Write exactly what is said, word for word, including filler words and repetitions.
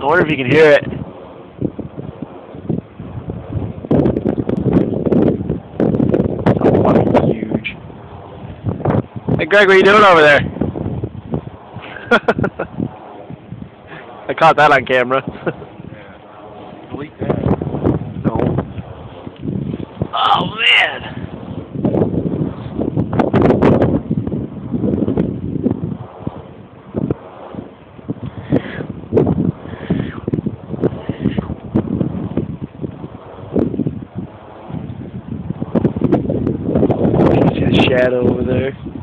wonder if you can hear it. So fucking huge. Hey Greg, what are you doing over there? I caught that on camera. Yeah. Delete that. No. Oh man. Shadow over there.